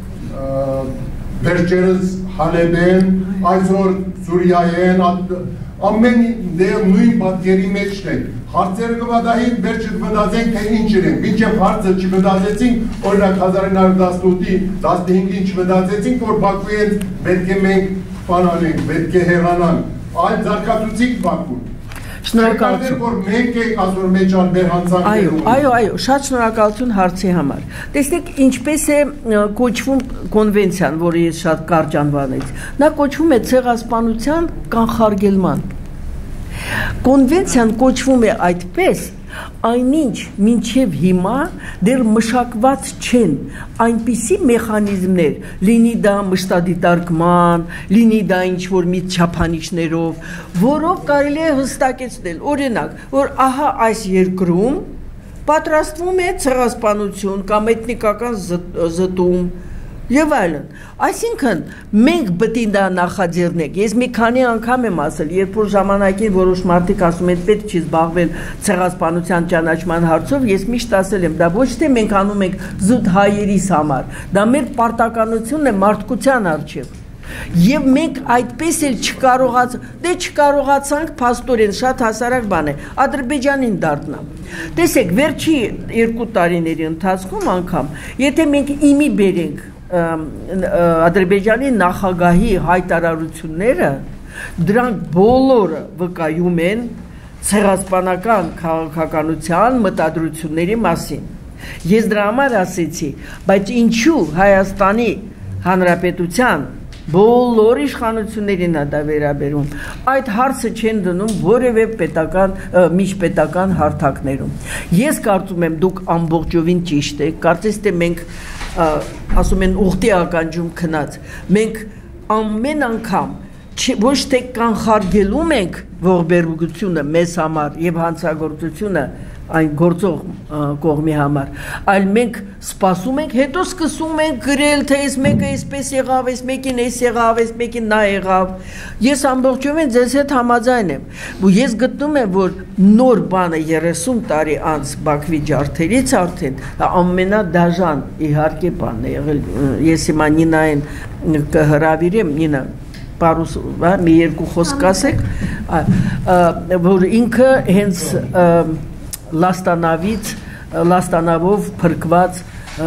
վերջերս Հալեբեն, այսօր Սուրիայեն, ամեն նույն պատկերի մեջն են։ Հարցերը կվադահին, վերջը կվդազենք, թե ինչ իրենք, մինչև հարցը չվդազեցինք, օրինակ հազար ինը հարյուր տասնութ-ի, տասնհինգին չվդազեցինք, որ Բաքվի են պետք է մենք պանանենք, պետք է հեղանանք, այլ զարգացուցիկ Բաքուն։ Շնորհակալություն, որ մենք ենք ասոր մեջ ալբեր հանցանք։ Այո, այո, այո, շատ շնորհակալություն հարցի համար։ Տեսեք, ինչպես է կոչվում կոնվենցիան, որը ես շատ կարճ անվանեցի։ Նա կոչվում է ցեղասպանության կանխարգելման։ Կոնվենցիան կոչվում է այդպես, այնինչ մինչև հիմա դեռ մշակված չեն այնպիսի մեխանիզմներ, լինի դա մշտադիտարկման, լինի դա ինչ-որ մի չափանիշներով, որով կարելի է հստակեցնել, օրինակ, որ ահա այս երկրում պատրաստվում է ցեղասպանություն կամ էթնիկական զտում եւ այլն։ Այսինքն մենք պետք է դա նախաձեռնենք։ Ես մի քանի անգամ եմ ասել, երբ որ ժամանակին որոշ մարդիկ ասում են պետք չի զբաղվել ցեղասպանության ճանաչման հարցով, ես միշտ ասել եմ, դա ոչ թե մենք անում ենք զուտ հայերիս համար, դա մեր պարտականությունն է մարդկության առջև։ Եվ մենք այդպես էլ չկարողաց, դե չկարողացանք փաստորեն շատ հասարակ բան է, Ադրբեջանին դառնամ։ Տեսեք, վերջի երկու տարիների ընթացքում անգամ, եթե մենք իմի բերենք Ադրբեջանի նախագահի հայտարարությունները, դրանք բոլորը վկայում են ցեղասպանական քաղաքականության մտադրությունների մասին։ Ես դրա համար ասեցի, բայց ինչու Հայաստանի Հանրապետության բոլոր իշխանություններին է դա վերաբերում, այդ հարցը չեն դնում որևէ պետական, միջպետական հարթակներում։ Ես կարծում եմ դուք ամբողջովին ճիշտ եք, կարծես թե մենք ասում են ուղտի ականջում քնած, մենք ամեն անգամ ոչ թե կանխարգելում ենք ողբերգությունը մեզ համար եւ հանցագործությունը այն գործող կողմի համար, այլ մենք սպասում ենք, հետո սկսում ենք գրել, թե այս մեկը այսպես եղավ, այս մեկին այս եղավ, այս մեկին նա եղավ։ Ես ամբողջովին ձեզ հետ համաձայն եմ, ու ես գտնում եմ, որ նոր բանը երեսուն տարի անց Բաքվի ջարդերից արդեն ամենադաժան իհարկե բանն է եղել։ Ես հիմա Նինային կհրավիրեմ, Նինա պարուս, մի երկու խոսք ասեք, որ ինքը հենց լաստանավից, լաստանավով փրկված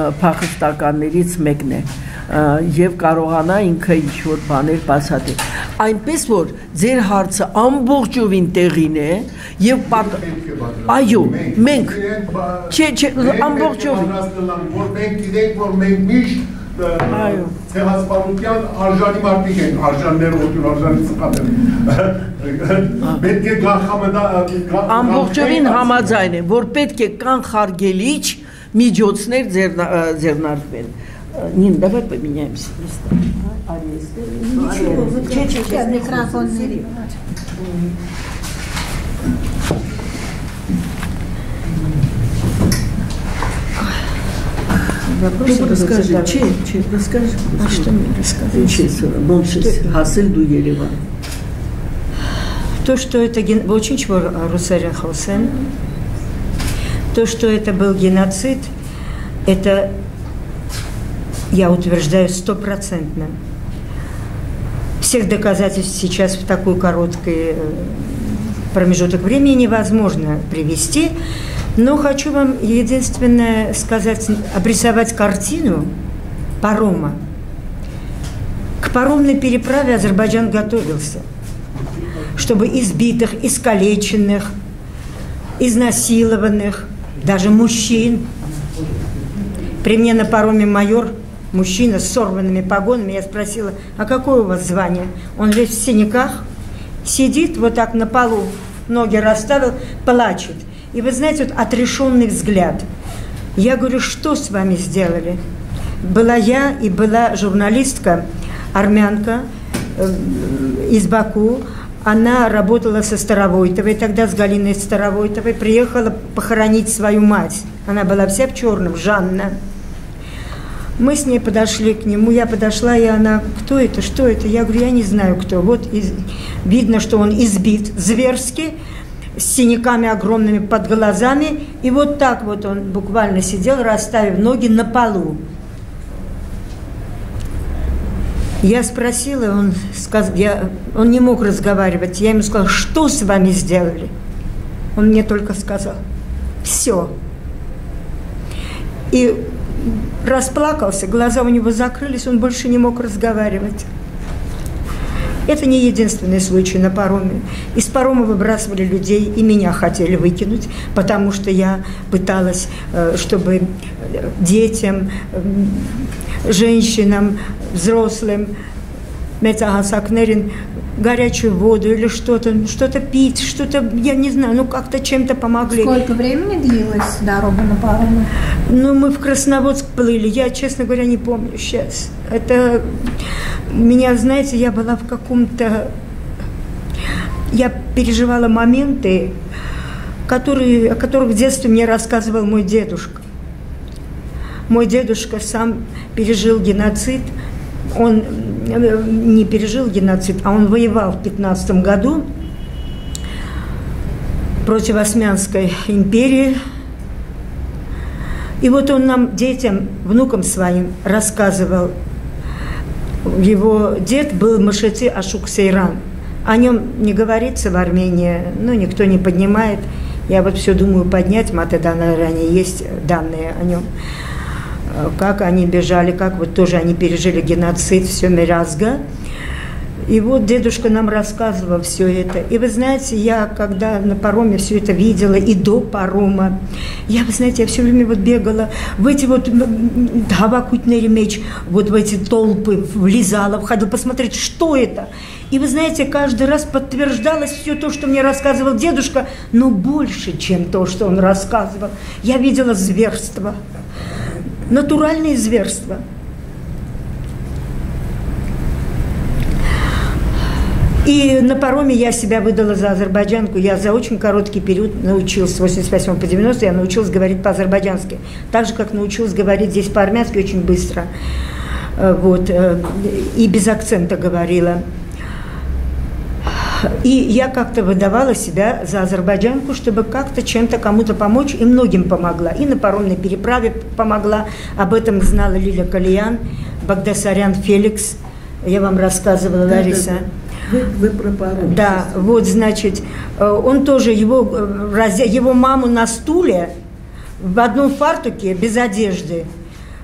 փախստականներից մեկն է եւ կարողանա ինքը ինչ-որ բաներ բացատրել։ այնպես որ ձեր հարցը ամբողջովին տեղին է եւ այո մենք չէ չէ ամբողջովին որ մենք գիտենք որ մենք միշտ այո ցեղասպանության արժանի մարդիկ ենք արժաններ ոտուն արժանի ծխատել պետք է գախամը ամբողջովին համաձայն է որ պետք է կանխարգելիչ միջոցներ ձեռնարկվեն Нин, давай поменяемся местами. Ничего, выключите микрофонные. Вопрос расскажи, Че, Че, расскажи. А что мне рассказать? Бомшис, Хасель ду Ереван. То, что это очень чего Русарин Хаусен, то, что это был геноцид, это я утверждаю стопроцентно. Всех доказательств сейчас в такой короткий промежуток времени невозможно привести, но хочу вам единственное сказать, обрисовать картину парома. К паромной переправе Азербайджан готовился, чтобы избитых, искалеченных, изнасилованных, даже мужчин. При мне на пароме майор, мужчина с сорванными погонами, я спросила, а какое у вас звание? Он весь в синяках, сидит вот так на полу, ноги расставил, плачет. И вы знаете, вот отрешенный взгляд. Я говорю, что с вами сделали? Была я и была журналистка, армянка э, из Баку. Она работала со Старовойтовой, тогда с Галиной Старовойтовой, приехала похоронить свою мать. Она была вся в черном, Жанна. Мы с ней подошли к нему, я подошла, и она, кто это, что это? Я говорю, я не знаю, кто. Вот из... видно, что он избит зверски, с синяками огромными под глазами, и вот так вот он буквально сидел, расставив ноги на полу. Я спросила, он, сказ... я... он не мог разговаривать, я ему сказала, что с вами сделали? Он мне только сказал, все. И расплакался, глаза у него закрылись, он больше не мог разговаривать. Это не единственный случай на пароме. Из парома выбрасывали людей, и меня хотели выкинуть, потому что я пыталась, чтобы детям, женщинам, взрослым, мецагасакнерин, горячую воду или что-то, что-то пить, что-то, я не знаю, ну как-то чем-то помогли. Сколько времени длилась дорога на пароме? Ну, мы в Красноводск плыли, я, честно говоря, не помню сейчас. Это, меня, знаете, я была в каком-то, я переживала моменты, которые, о которых в детстве мне рассказывал мой дедушка. Мой дедушка сам пережил геноцид. Он не пережил геноцид, а он воевал в пятнадцатом году против Османской империи. И вот он нам, детям, внукам своим, рассказывал. Его дед был Машети Ашук Сейран. О нем не говорится в Армении, ну, никто не поднимает. Я вот все думаю поднять, Матедана ранее есть данные о нем. Как они бежали, как вот тоже они пережили геноцид, все Миразга. И вот дедушка нам рассказывал все это. И вы знаете, я когда на пароме все это видела, и до парома, я, вы знаете, я все время вот бегала в эти вот Гавакутный меч, вот в эти толпы, влезала, входила посмотреть, что это. И вы знаете, каждый раз подтверждалось все то, что мне рассказывал дедушка, но больше, чем то, что он рассказывал. Я видела зверство. Натуральные зверства. И на пароме я себя выдала за азербайджанку. Я за очень короткий период научилась, с восемьдесят восьмого по девяностый, я научилась говорить по-азербайджански. Так же, как научилась говорить здесь по-армянски очень быстро. Вот. И без акцента говорила. И я как-то выдавала себя за азербайджанку, чтобы как-то чем-то кому-то помочь, и многим помогла. И на паромной переправе помогла. Об этом знала Лиля Калиян, Багдасарян Феликс. Я вам рассказывала, да, Лариса. Вы, вы про паром. Да, вот, значит, он тоже, его, его маму на стуле, в одном фартуке, без одежды,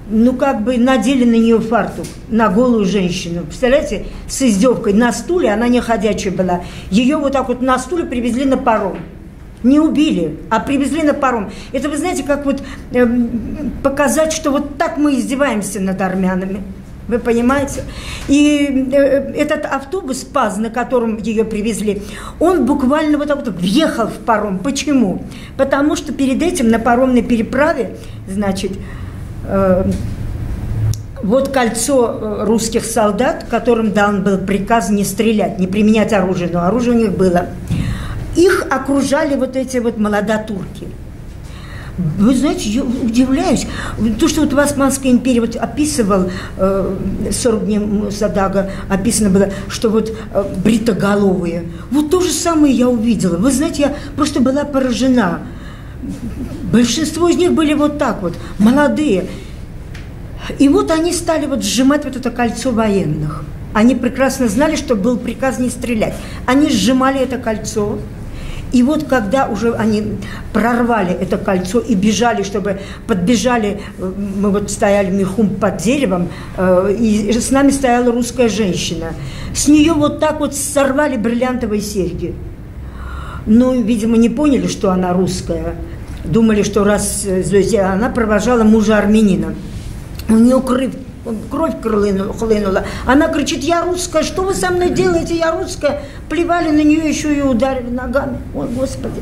ну, как бы надели на нее фартук, на голую женщину. Представляете, с издевкой на стуле, она не ходячая была. Ее вот так вот на стуле привезли на паром. Не убили, а привезли на паром. Это, вы знаете, как вот э, показать, что вот так мы издеваемся над армянами. Вы понимаете? И э, этот автобус ПАЗ, на котором ее привезли, он буквально вот так вот въехал в паром. Почему? Потому что перед этим на паромной переправе, значит, э, вот кольцо русских солдат, которым дан был приказ не стрелять, не применять оружие, но оружие у них было. Их окружали вот эти вот молодотурки. Вы знаете, я удивляюсь. То, что вот в Османской империи вот описывал э, сорок дней Садага, описано было, что вот э, бритоголовые. Вот то же самое я увидела. Вы знаете, я просто была поражена. Большинство из них были вот так вот, молодые. И вот они стали вот сжимать вот это кольцо военных. Они прекрасно знали, что был приказ не стрелять. Они сжимали это кольцо. И вот когда уже они прорвали это кольцо и бежали, чтобы подбежали, мы вот стояли мехум под деревом, и с нами стояла русская женщина. С нее вот так вот сорвали бриллиантовые серьги. Ну, видимо, не поняли, что она русская. Думали, что раз она провожала мужа армянина. У нее кровь, кровь хлынула. Она кричит: я русская, что вы со мной делаете, я русская. Плевали на нее, еще и ударили ногами. Ой, Господи.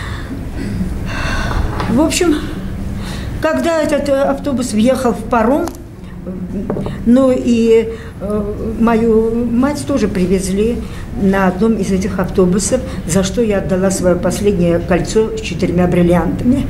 В общем, когда этот автобус въехал в паром, ну и э, мою мать тоже привезли на одном из этих автобусов, за что я отдала свое последнее кольцо с четырьмя бриллиантами.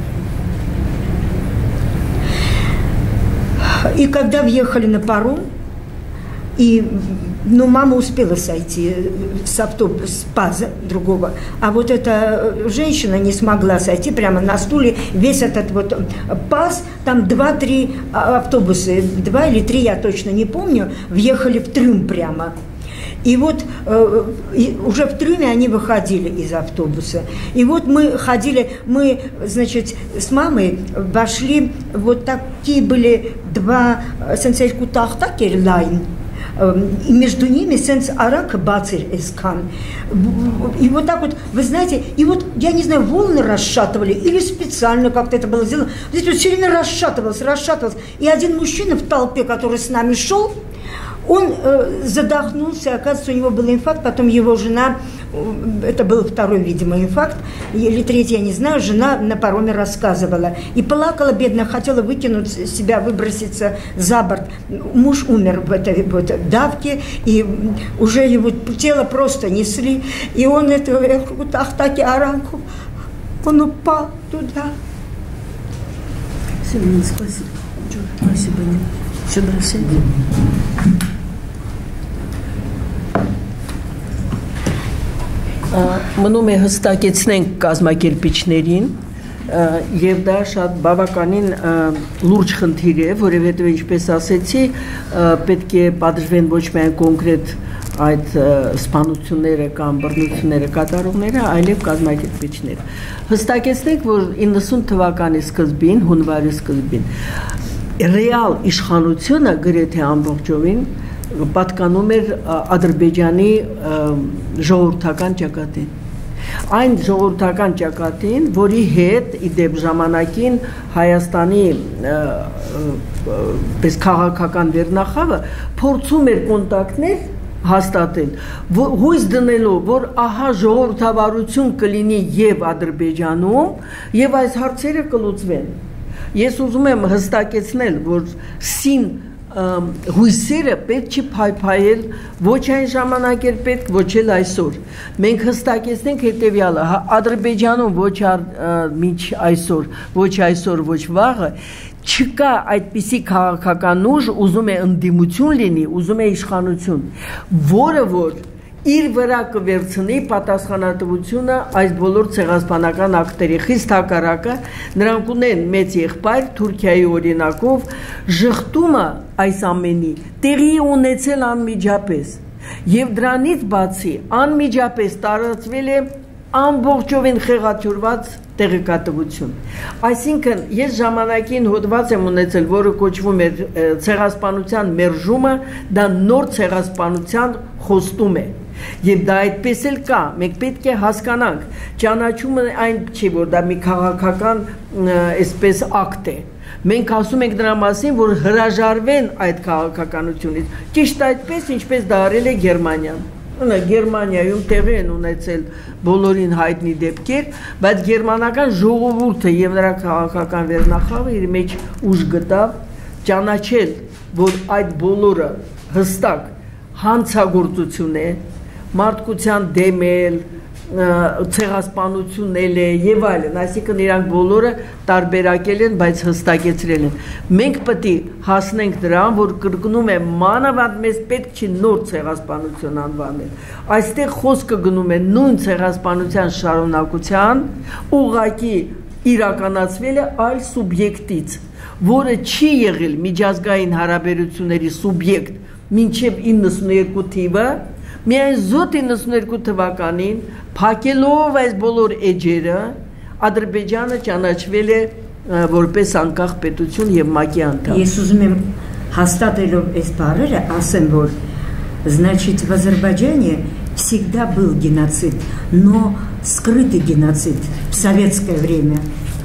И когда въехали на паром, и, ну, мама успела сойти с автобуса, с ПАЗа другого, а вот эта женщина не смогла сойти прямо на стуле. Весь этот вот ПАЗ, там два-три автобуса, два или три, я точно не помню, въехали в трюм прямо. И вот э, и уже в трюме они выходили из автобуса. И вот мы ходили, мы, значит, с мамой вошли, вот такие были два сенсей-кутахтакерлайн, и между ними сенс арак бацир эскан. И вот так вот, вы знаете, и вот, я не знаю, волны расшатывали, или специально как-то это было сделано. Здесь вот все время расшатывался, расшатывался. И один мужчина в толпе, который с нами шел, он э, задохнулся, оказывается, у него был инфаркт, потом его жена, э, это был второй, видимо, инфаркт, или третий, я не знаю, жена на пароме рассказывала. И плакала, бедно, хотела выкинуть себя, выброситься за борт. Муж умер в этой вот давке, и уже его тело просто несли, и он это, ах, таки аранку, он упал туда. Спасибо, спасибо. Спасибо. Сюда сиди. Մնում է հստակեցնենք կազմակերպիչներին եւ դա շատ բավականին լուրջ խնդիր է, որովհետեւ ինչպես ասեցի, պետք է պատժվեն ոչ միայն կոնկրետ այդ սպանությունները կամ բռնությունները կատարողները, այլև կազմակերպիչները։ Հստակեցնենք, որ իննսուն թվականի սկզբին, հունվարի սկզբին ռեալ իշխանությունը գրեթե ամբողջովին պատկանում էր Ադրբեջանի ժողովրդական ճակատին։ Այն ժողովրդական ճակատին, որի հետ իդեպ ժամանակին Հայաստանի պես քաղաքական վերնախավը փորձում էր կոնտակտներ հաստատել, հույս դնելով, որ ահա ժողովրդավարություն կլինի եւ Ադրբեջանում, եւ այս հարցերը կլուծվեն։ Ես ուզում եմ հստակեցնել, որ սին հույսերը պետք չի փայփայել ոչ այն ժամանակ էր պետք, ոչ էլ այսօր։ Մենք հստակեցնենք հետևյալը, Ադրբեջանում ոչ միջ այսօր, ոչ այսօր, ոչ վաղը չկա այդպիսի քաղաքական ուժ, ուզում է ընդդիմություն լինի, ուզում է իշխանություն, որը որ իր վրա կվերցնի պատասխանատվությունը այս բոլոր ցեղասպանական ակտերի։ Խիստ հակառակը, նրանք ունեն մեծ եղբայր Թուրքիայի օրինակով, ժխտումը այս ամենի տեղի ունեցել անմիջապես, եւ դրանից բացի անմիջապես տարածվել է ամբողջովին խեղաթյուրված տեղեկատվություն։ Այսինքն ես ժամանակին հոդված եմ ունեցել, որը կոչվում էր ցեղասպանության մերժումը, դա նոր ցեղասպանության խոստում է։ Եվ դա այդպես էլ կա, մենք պետք է հասկանանք, ճանաչումը այն չի, որ դա մի քաղաքական այսպես ակտ է։ Մենք ասում ենք դրա մասին, որ հրաժարվեն այդ քաղաքականությունից։ Ճիշտ այդպես, ինչպես դա արել է Գերմանիան։ Գերմանիայում տեղի են ունեցել բոլորին հայտնի դեպքեր, բայց գերմանական ժողովուրդը եւ նրա քաղաքական վերնախավը իր մեջ ուժ գտավ ճանաչել, որ այդ բոլորը հստակ հանցագործություն է, մարդկության դեմել, ցեղասպանությունել է եւ այլն, այսինքն իրանք բոլորը տարբերակել են, բայց հստակեցրել են։ Մենք պետք է հասնենք դրան, որ կրկնում է մանավանդ մեզ պետք չի նոր ցեղասպանություն անվանել։ Այստեղ խոսքը գնում է նույն ցեղասպանության շարունակության, ուղղակի իրականացվել է այլ սուբյեկտից, որը չի եղել միջազգային հարաբերությունների սուբյեկտ մինչև իննսունուերկու թիվը, միայն զոտ իննսունուերկու թվականին փակելով այս բոլոր էջերը Ադրբեջանը ճանաչվել է որպես անկախ պետություն եւ ՄԱԿ-ի անդամ։ Ես ուզում եմ հաստատելով այս բառերը ասեմ, որ значит в Азербайджане всегда был геноцид, но скрытый геноцид в советское время.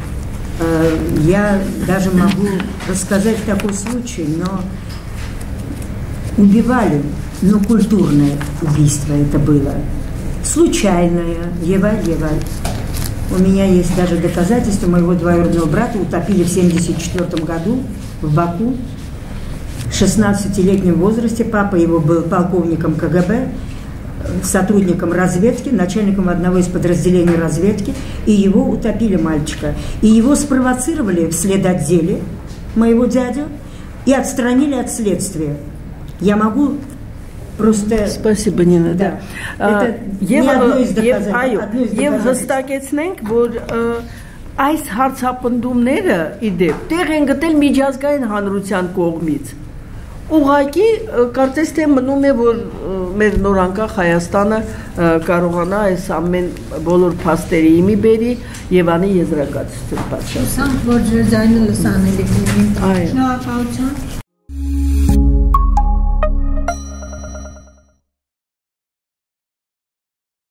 Я даже могу рассказать такой случай, но убивали, но культурное убийство это было. Случайное, Еваль, Еваль. У меня есть даже доказательства, моего двоюродного брата утопили в семьдесят четвёртом году в Баку. В шестнадцатилетнем возрасте папа его был полковником ка гэ бэ, сотрудником разведки, начальником одного из подразделений разведки, и его утопили, мальчика. И его спровоцировали в следотделе, моего дядю, и отстранили от следствия. Я могу просто... Спасибо, Нина. Да. Да. Это не одно из доказательств. Եվ հստակեցնենք, որ այս հարցապնդումները իդեպ տեղ են գտել միջազգային հանրության կողմից։ Ուղղակի կարծես թե մնում է, որ մեր նորանկախ Հայաստանը կարողանա այս ամեն բոլոր փաստերի իմի բերի եւ անի եզրակացություն պատշաճի։ Սանք որ ձայնը լսանելի լինի։ Շնորհակալություն։